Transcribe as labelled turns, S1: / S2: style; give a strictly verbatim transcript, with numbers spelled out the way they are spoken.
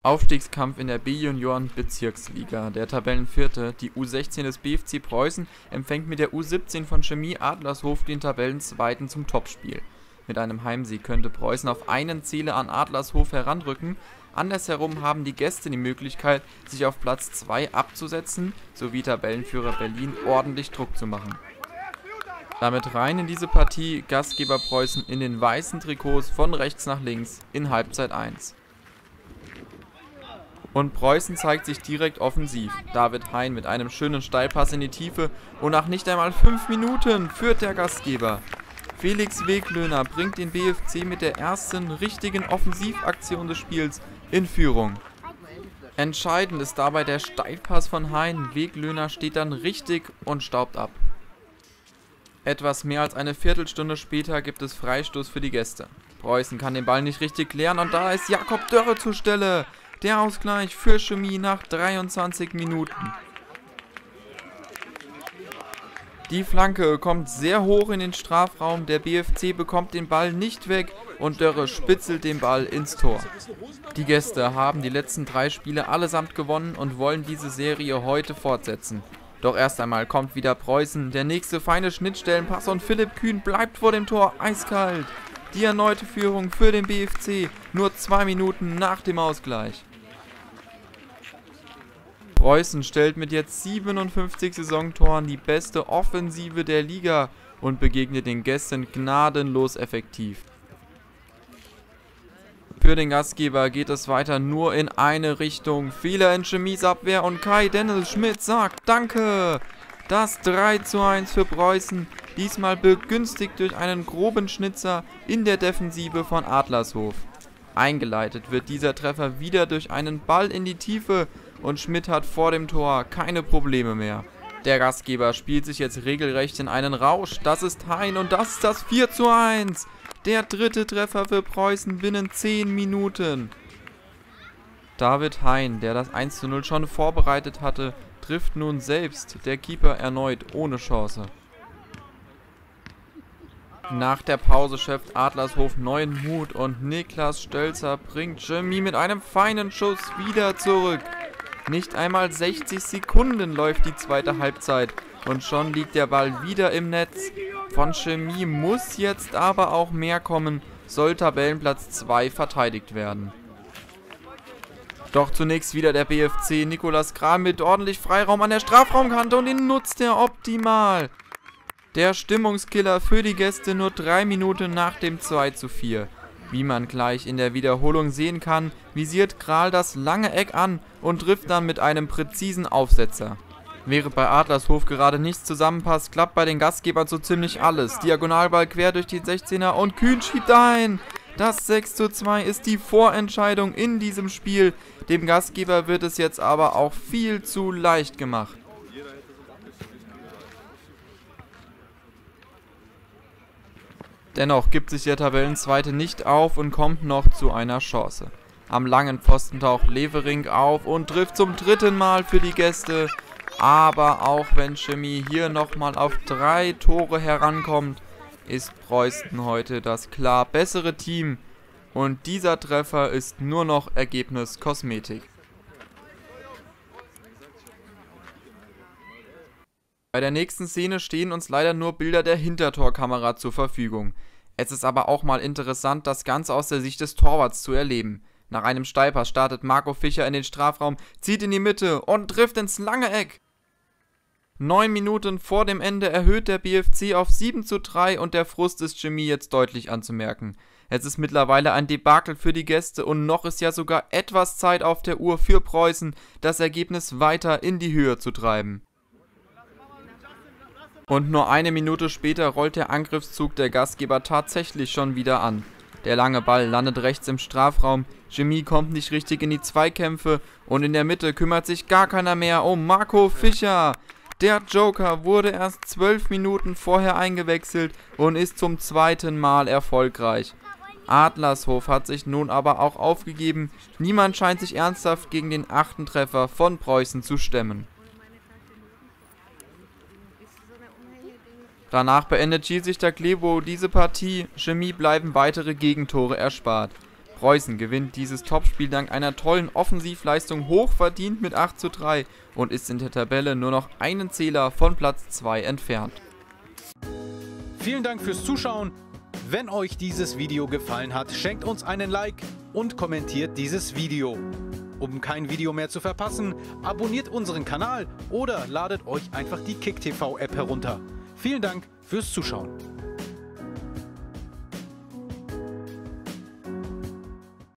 S1: Aufstiegskampf in der B-Junioren-Bezirksliga. Der Tabellenvierte, die U sechzehn des B F C Preußen, empfängt mit der U siebzehn von Chemie Adlershof den Tabellenzweiten zum Topspiel. Mit einem Heimsieg könnte Preußen auf einen Zähler an Adlershof heranrücken. Andersherum haben die Gäste die Möglichkeit, sich auf Platz zwei abzusetzen, sowie Tabellenführer Berlin ordentlich Druck zu machen. Damit rein in diese Partie Gastgeber Preußen in den weißen Trikots von rechts nach links in Halbzeit eins. Und Preußen zeigt sich direkt offensiv. David Hein mit einem schönen Steilpass in die Tiefe und nach nicht einmal fünf Minuten führt der Gastgeber. Felix Weglöhner bringt den B F C mit der ersten richtigen Offensivaktion des Spiels in Führung. Entscheidend ist dabei der Steilpass von Hein. Weglöhner steht dann richtig und staubt ab. Etwas mehr als eine Viertelstunde später gibt es Freistoß für die Gäste. Preußen kann den Ball nicht richtig klären und da ist Jakob Dörre zur Stelle. Der Ausgleich für Chemie nach dreiundzwanzig Minuten. Die Flanke kommt sehr hoch in den Strafraum, der B F C bekommt den Ball nicht weg und Dörre spitzelt den Ball ins Tor. Die Gäste haben die letzten drei Spiele allesamt gewonnen und wollen diese Serie heute fortsetzen. Doch erst einmal kommt wieder Preußen, der nächste feine Schnittstellenpass und Philipp Kühn bleibt vor dem Tor eiskalt. Die erneute Führung für den B F C, nur zwei Minuten nach dem Ausgleich. Preußen stellt mit jetzt siebenundfünfzig Saisontoren die beste Offensive der Liga und begegnet den Gästen gnadenlos effektiv. Für den Gastgeber geht es weiter nur in eine Richtung. Fehler in Chemies Abwehr und Kai Dennis Schmidt sagt Danke. Das drei zu eins für Preußen, diesmal begünstigt durch einen groben Schnitzer in der Defensive von Adlershof. Eingeleitet wird dieser Treffer wieder durch einen Ball in die Tiefe und Schmidt hat vor dem Tor keine Probleme mehr. Der Gastgeber spielt sich jetzt regelrecht in einen Rausch. Das ist Hein und das ist das vier zu eins. Der dritte Treffer für Preußen binnen zehn Minuten. David Hein, der das eins zu null schon vorbereitet hatte, trifft nun selbst, der Keeper erneut ohne Chance. Nach der Pause schöpft Adlershof neuen Mut und Niklas Stölzer bringt Chemie mit einem feinen Schuss wieder zurück. Nicht einmal sechzig Sekunden läuft die zweite Halbzeit und schon liegt der Ball wieder im Netz. Von Chemie muss jetzt aber auch mehr kommen, soll Tabellenplatz zwei verteidigt werden. Doch zunächst wieder der B F C, Nikolas Kram mit ordentlich Freiraum an der Strafraumkante und den nutzt er optimal. Der Stimmungskiller für die Gäste nur drei Minuten nach dem zwei zu vier. Wie man gleich in der Wiederholung sehen kann, visiert Kral das lange Eck an und trifft dann mit einem präzisen Aufsetzer. Während bei Adlershof gerade nichts zusammenpasst, klappt bei den Gastgebern so ziemlich alles. Diagonalball quer durch die sechzehner und Kühn schiebt ein. Das sechs zu zwei ist die Vorentscheidung in diesem Spiel. Dem Gastgeber wird es jetzt aber auch viel zu leicht gemacht. Dennoch gibt sich der Tabellenzweite nicht auf und kommt noch zu einer Chance. Am langen Pfosten taucht Levering auf und trifft zum dritten Mal für die Gäste. Aber auch wenn Chemie hier nochmal auf drei Tore herankommt, ist Preußen heute das klar bessere Team. Und dieser Treffer ist nur noch Ergebnis Kosmetik. Bei der nächsten Szene stehen uns leider nur Bilder der Hintertorkamera zur Verfügung. Es ist aber auch mal interessant, das Ganze aus der Sicht des Torwarts zu erleben. Nach einem Steilpass startet Marco Fischer in den Strafraum, zieht in die Mitte und trifft ins lange Eck. Neun Minuten vor dem Ende erhöht der B F C auf sieben zu drei und der Frust ist Chemie jetzt deutlich anzumerken. Es ist mittlerweile ein Debakel für die Gäste und noch ist ja sogar etwas Zeit auf der Uhr für Preußen, das Ergebnis weiter in die Höhe zu treiben. Und nur eine Minute später rollt der Angriffszug der Gastgeber tatsächlich schon wieder an. Der lange Ball landet rechts im Strafraum, Chemie kommt nicht richtig in die Zweikämpfe und in der Mitte kümmert sich gar keiner mehr um Marco Fischer. Der Joker wurde erst zwölf Minuten vorher eingewechselt und ist zum zweiten Mal erfolgreich. Adlershof hat sich nun aber auch aufgegeben, niemand scheint sich ernsthaft gegen den achten Treffer von Preußen zu stemmen. Danach beendet Schiedsrichter Klebo diese Partie, Chemie bleiben weitere Gegentore erspart. Preußen gewinnt dieses Topspiel dank einer tollen Offensivleistung hochverdient mit acht zu drei und ist in der Tabelle nur noch einen Zähler von Platz zwei entfernt.
S2: Vielen Dank fürs Zuschauen. Wenn euch dieses Video gefallen hat, schenkt uns einen Like und kommentiert dieses Video. Um kein Video mehr zu verpassen, abonniert unseren Kanal oder ladet euch einfach die KickTV App herunter. Vielen Dank fürs Zuschauen.